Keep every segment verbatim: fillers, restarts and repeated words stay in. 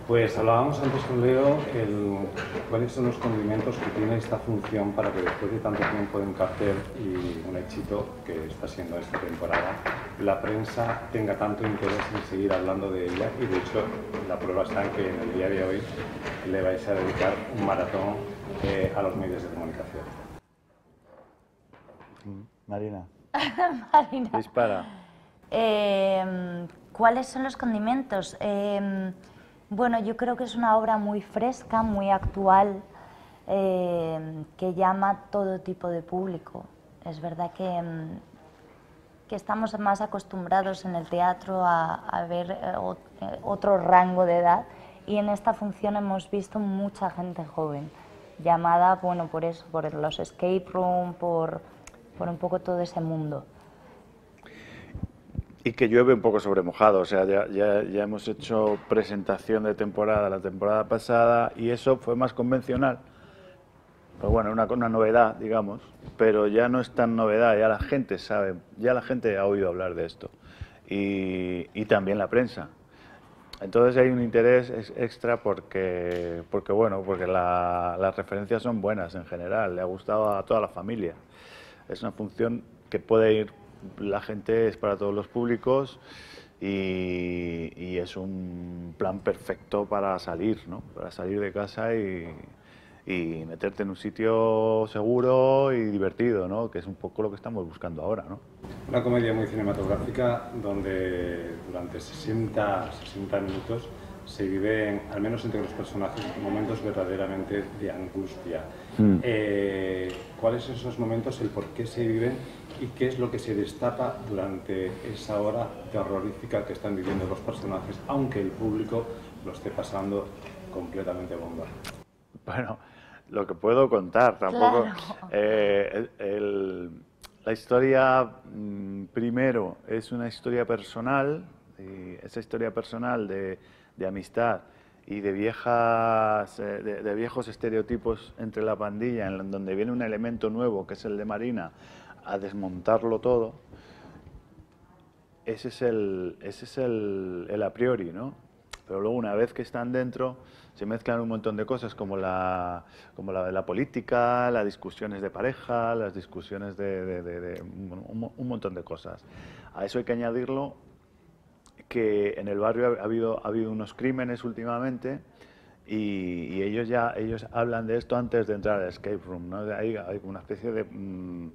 Pues hablábamos antes con Leo el, cuáles son los condimentos que tiene esta función para que después de tanto tiempo en cartel y un éxito que está siendo esta temporada, la prensa tenga tanto interés en seguir hablando de ella, y de hecho la prueba está en que en el día de hoy le vais a dedicar un maratón eh, a los medios de comunicación. Marina. Marina. Dispara. Eh, ¿Cuáles son los condimentos? Eh, bueno, yo creo que es una obra muy fresca, muy actual, eh, que llama a todo tipo de público. Es verdad que, que estamos más acostumbrados en el teatro a, a ver eh, otro rango de edad, y en esta función hemos visto mucha gente joven, llamada, bueno, por eso, por los escape room, por, por un poco todo ese mundo. Y que llueve un poco sobre mojado, o sea, ya, ya, ya hemos hecho presentación de temporada la temporada pasada y eso fue más convencional. Pues bueno, una, una novedad, digamos, pero ya no es tan novedad, ya la gente sabe, ya la gente ha oído hablar de esto. Y, y también la prensa. Entonces hay un interés extra porque, porque bueno, porque la, las referencias son buenas en general, le ha gustado a toda la familia. Es una función que puede ir, la gente es para todos los públicos y, y es un plan perfecto para salir, ¿no? Para salir de casa y, y meterte en un sitio seguro y divertido, ¿no? Que es un poco lo que estamos buscando ahora, ¿no? Una comedia muy cinematográfica donde durante sesenta, sesenta minutos se viven, al menos entre los personajes, momentos verdaderamente de angustia. Mm. Eh, ¿Cuáles son esos momentos, el por qué se viven y qué es lo que se destapa durante esa hora terrorífica que están viviendo los personajes, aunque el público lo esté pasando completamente bomba? Bueno, lo que puedo contar, tampoco... Claro. Eh, el, el, la historia, primero, es una historia personal, y esa historia personal de, de amistad y de, viejas, de, de viejos estereotipos entre la pandilla, en donde viene un elemento nuevo, que es el de Marina, a desmontarlo todo. Ese es el, ese es el, el a priori, ¿no? Pero luego, una vez que están dentro, se mezclan un montón de cosas como la, como la de la política, las discusiones de pareja, las discusiones de, de, de, de un, un montón de cosas. A eso hay que añadirlo que en el barrio ha habido, ha habido unos crímenes últimamente y, y ellos ya ellos hablan de esto antes de entrar al escape room, ¿no? Hay, hay una especie de, mm,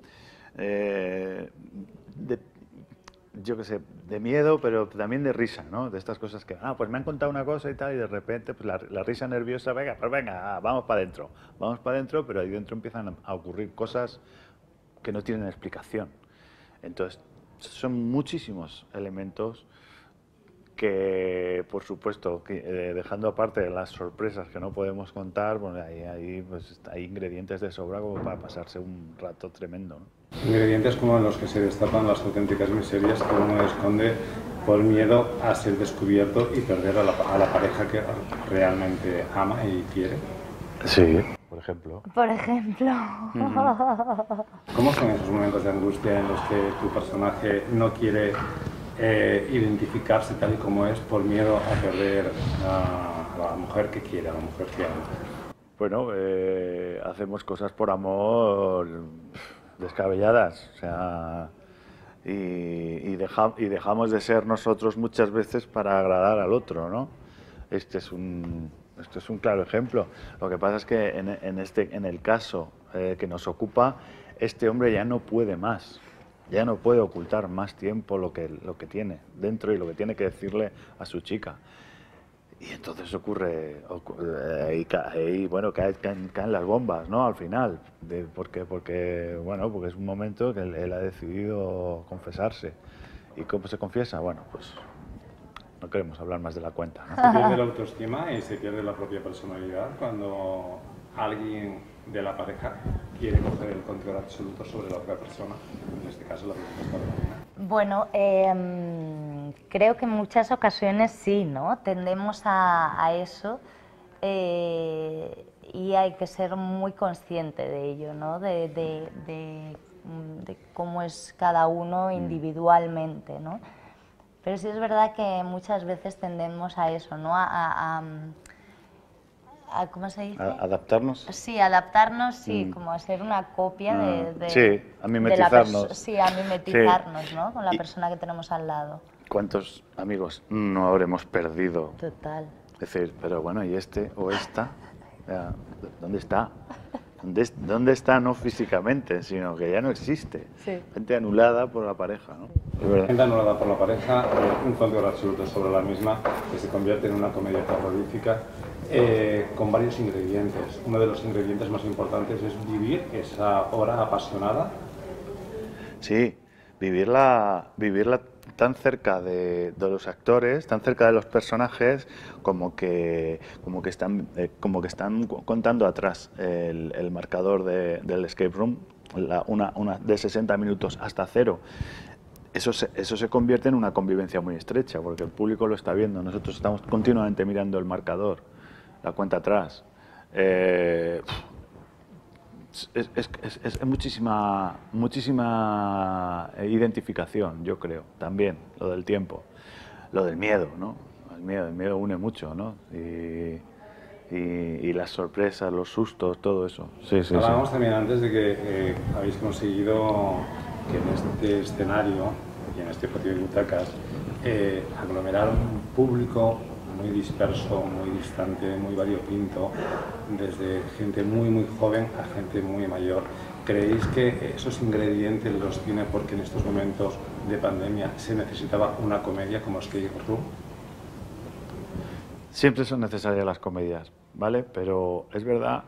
eh, de yo qué sé, de miedo, pero también de risa, ¿no? De estas cosas que, ah, pues me han contado una cosa y tal, y de repente, pues la, la risa nerviosa, venga, pues venga, ah, vamos para adentro, vamos para adentro, pero ahí dentro empiezan a ocurrir cosas que no tienen explicación. Entonces, son muchísimos elementos que, por supuesto, que, eh, dejando aparte las sorpresas que no podemos contar, bueno, ahí, ahí pues, hay ingredientes de sobra como para pasarse un rato tremendo, ¿no? Ingredientes como los que se destapan las auténticas miserias que uno esconde por miedo a ser descubierto y perder a la, a la pareja que realmente ama y quiere. Sí, por ejemplo. Por ejemplo. Uh-huh. ¿Cómo son esos momentos de angustia en los que tu personaje no quiere eh, identificarse tal y como es por miedo a perder a, a la mujer que quiere, a la mujer que ama? Bueno, eh, hacemos cosas por amor descabelladas, o sea, y, y, deja, y dejamos de ser nosotros muchas veces para agradar al otro, ¿no? Este es un, este es un claro ejemplo. Lo que pasa es que en, en, este, en el caso eh, que nos ocupa, este hombre ya no puede más, ya no puede ocultar más tiempo lo que, lo que tiene dentro y lo que tiene que decirle a su chica. Y entonces ocurre, ocurre y, y bueno, caen, caen, caen las bombas, ¿no? Al final, de, porque, porque, bueno, porque es un momento que él, él ha decidido confesarse. ¿Y cómo se confiesa? Bueno, pues no queremos hablar más de la cuenta, ¿no? Se pierde la autoestima y se pierde la propia personalidad cuando alguien de la pareja quiere coger el control absoluto sobre la otra persona, en este caso la persona. Bueno, eh, creo que en muchas ocasiones sí, ¿no? Tendemos a, a eso eh, y hay que ser muy consciente de ello, ¿no? De, de, de, de cómo es cada uno individualmente, ¿no? Pero sí es verdad que muchas veces tendemos a eso, ¿no? A, a, a, a ¿cómo se dice? ¿A adaptarnos? Sí, adaptarnos, sí, Mm. como a ser una copia de, de, sí, a de mimetizarnos. la sí, a mimetizarnos, Sí. ¿no? Con la Y, persona que tenemos al lado. ¿cuántos amigos no habremos perdido? Total. Es decir, pero bueno, ¿y este o esta? ¿Dónde está? ¿Dónde, ¿Dónde está? No físicamente, sino que ya no existe. Sí. Gente anulada por la pareja, ¿no? Es verdad. Gente anulada por la pareja, eh, un control absoluto sobre la misma, que se convierte en una comedia terrorífica, eh, con varios ingredientes. Uno de los ingredientes más importantes es vivir esa hora apasionada. Sí, vivirla, vivirla tan cerca de, de los actores, tan cerca de los personajes, como que, como que, están, eh, como que están contando atrás el, el marcador de, del escape room, la, una, una de sesenta minutos hasta cero. Eso se, eso se convierte en una convivencia muy estrecha, porque el público lo está viendo. Nosotros estamos continuamente mirando el marcador, la cuenta atrás. Eh, Es, es, es, es muchísima, muchísima identificación, yo creo, también, lo del tiempo, lo del miedo, ¿no? El miedo, el miedo une mucho, ¿no? Y, y, y las sorpresas, los sustos, todo eso. Sí, sí, Hablábamos sí. también antes de que eh, habéis conseguido que en este escenario y en este patio de butacas eh, aglomerar un público muy disperso, muy distante, muy variopinto, desde gente muy muy joven a gente muy mayor. ¿Creéis que esos ingredientes los tiene porque en estos momentos de pandemia se necesitaba una comedia como Escape Room? Siempre son necesarias las comedias, ¿vale? Pero es verdad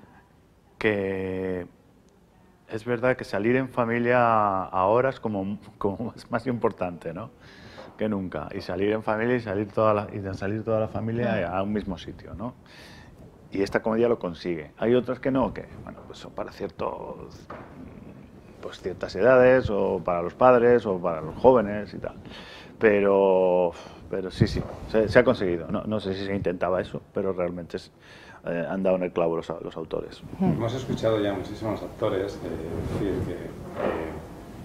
que es verdad que salir en familia ahora es como, como más, más importante, ¿no? Que nunca. Y salir en familia y salir toda la, y salir toda la familia a un mismo sitio, ¿no? Y esta comedia lo consigue. Hay otras que no, que bueno, pues son para ciertos, pues ciertas edades, o para los padres, o para los jóvenes y tal. Pero, pero sí, sí, se, se ha conseguido. No, no sé si se intentaba eso, pero realmente es, eh, han dado en el clavo los, los autores. Hemos escuchado ya muchísimos actores eh, decir que eh,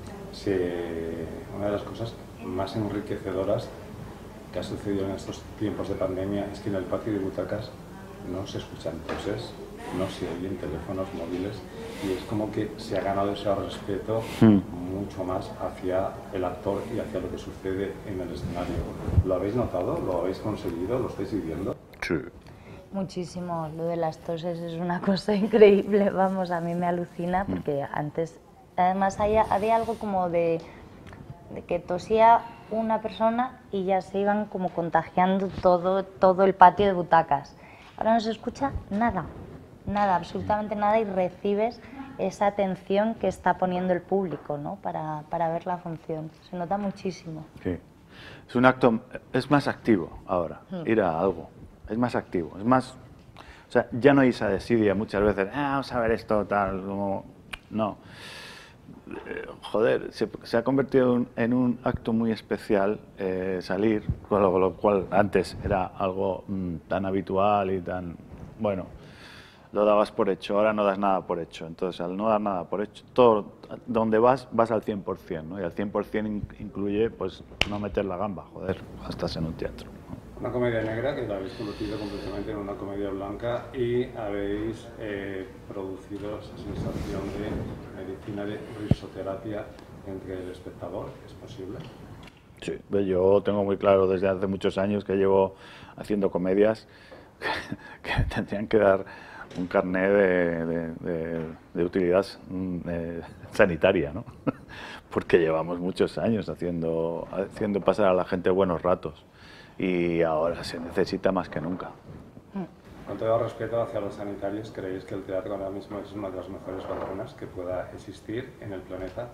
se, una de las cosas más enriquecedoras que ha sucedido en estos tiempos de pandemia es que en el patio de butacas no se escuchan toses, no se oyen teléfonos móviles y es como que se ha ganado ese respeto mm. mucho más hacia el actor y hacia lo que sucede en el escenario. ¿Lo habéis notado? ¿Lo habéis conseguido? ¿Lo estáis viviendo? Sí. Muchísimo. Lo de las toses es una cosa increíble, vamos, a mí me alucina porque mm. antes, además había, había algo como de, de que tosía una persona y ya se iban como contagiando todo, todo el patio de butacas. Ahora no se escucha nada, nada, absolutamente nada y recibes esa atención que está poniendo el público, ¿no? para, para ver la función. Se nota muchísimo. Sí. Es un acto, es más activo ahora, mm. ir a algo. Es más activo, es más... O sea, ya no hay esa desidia muchas veces, ah, vamos a ver esto, tal, como... No. Eh, joder, se, se ha convertido en, en un acto muy especial eh, salir, con lo, con lo cual antes era algo mmm, tan habitual y tan... Bueno, lo dabas por hecho, ahora no das nada por hecho. Entonces, al no dar nada por hecho, todo, donde vas, vas al cien por cien, ¿no? Y al cien por cien in, incluye, pues, no meter la gamba, joder, estás en un teatro. Una comedia negra que la habéis convertido completamente en una comedia blanca y habéis eh, producido esa sensación de medicina de risoterapia entre el espectador. ¿Es posible? Sí, yo tengo muy claro desde hace muchos años que llevo haciendo comedias que, que tendrían que dar un carné de, de, de, de utilidad eh, sanitaria, ¿no? Porque llevamos muchos años haciendo, haciendo pasar a la gente buenos ratos. Y ahora se necesita más que nunca. Con todo respeto hacia los sanitarios, ¿creéis que el teatro ahora mismo es una de las mejores vacunas que pueda existir en el planeta?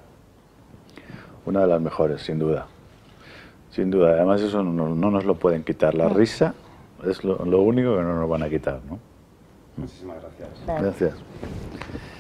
Una de las mejores, sin duda. Sin duda. Además, eso no, no nos lo pueden quitar. La risa es lo, lo único que no nos van a quitar, ¿no? Muchísimas gracias. Gracias.